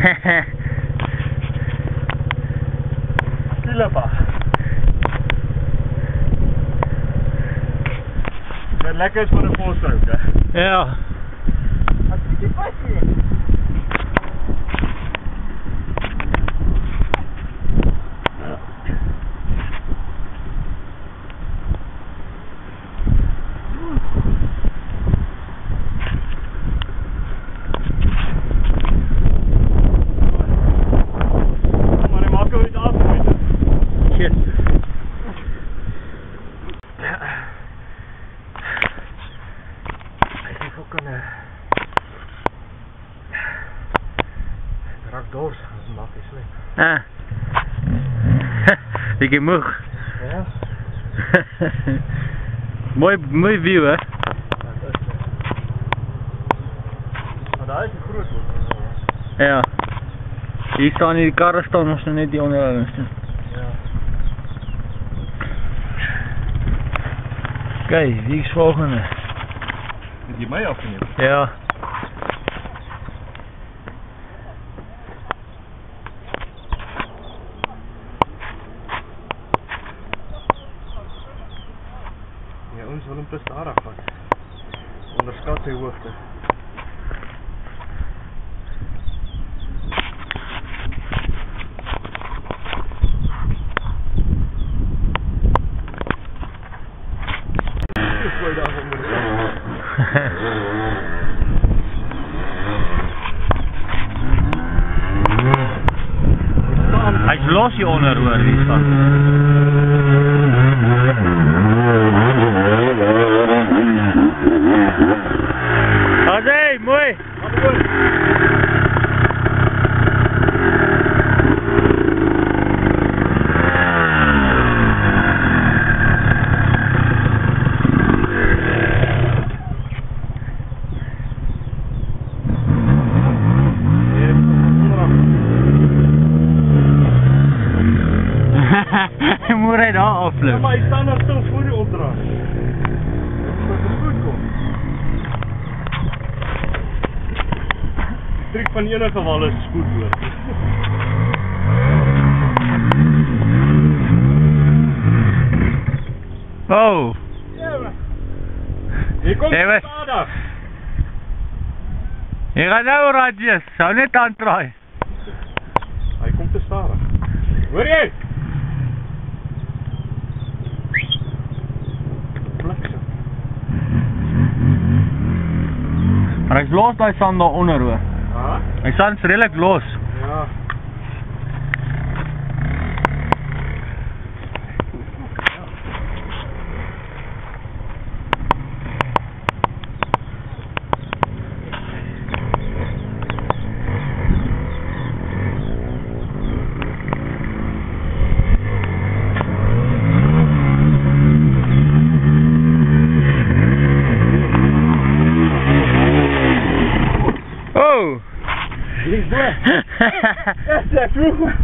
Silapa. Dat lekker is voor de volstoot, hè? Ja. Wat is die passie? Raak dors, dat is makkelijk slecht. Ah. Beetje moeg. Ja. mooi view, hè? Maar daar is een groot wordt. Ja. Hier staan die karren staan nog net die onderhouding. Ja. Kijk, wie is volgende? Is die mij afgenomen? Ja. Ja, ons wil hem te stadig vat. Onderskat sy hoogte. Gooi daar onder de Hij is los hieronder hoor, wie is dat? Hey, mooi! Je moet hij daar afvluchten. Ja, maar ik sta nog zo voor die opdracht. Dat het goed komt. Trik van enige wal is goed hoor. Oh! Ja, maar. Hier komt Nee, de stadig. Je gaat nou radjes, zou net aandraaien. Hij komt te stadig. Hoor je? Maar hij is los, hij staat daaronder hoor. Ah? Hij staat redelijk los. Ja. Oh! Links door. Ja, zeg vroeg.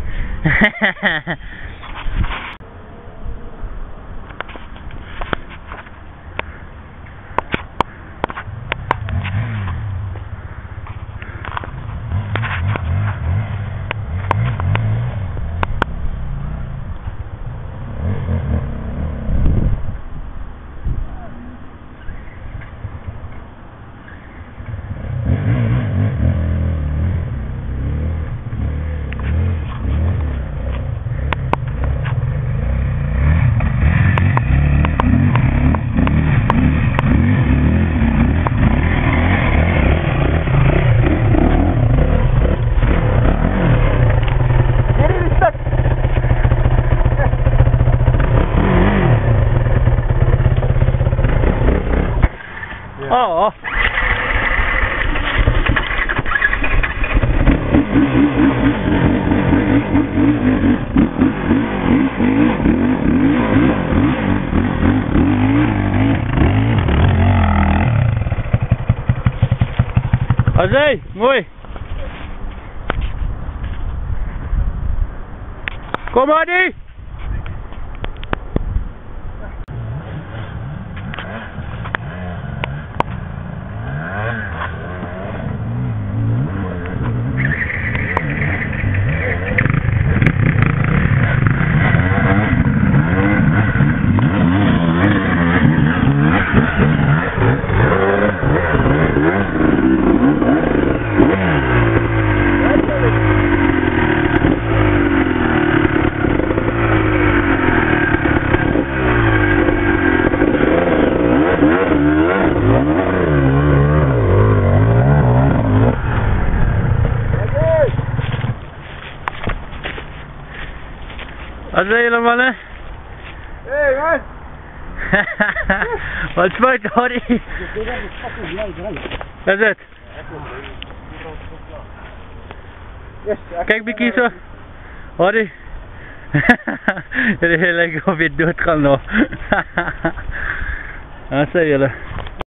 Oh! Azai, mooi! Kom maar die! Wat zijn jullie mannen? Hey man! Wat spuit Harry? Wat is het? Kijk Bikkie zo. Harry. Jullie lijken of je dood gaan nog. Wat zijn jullie?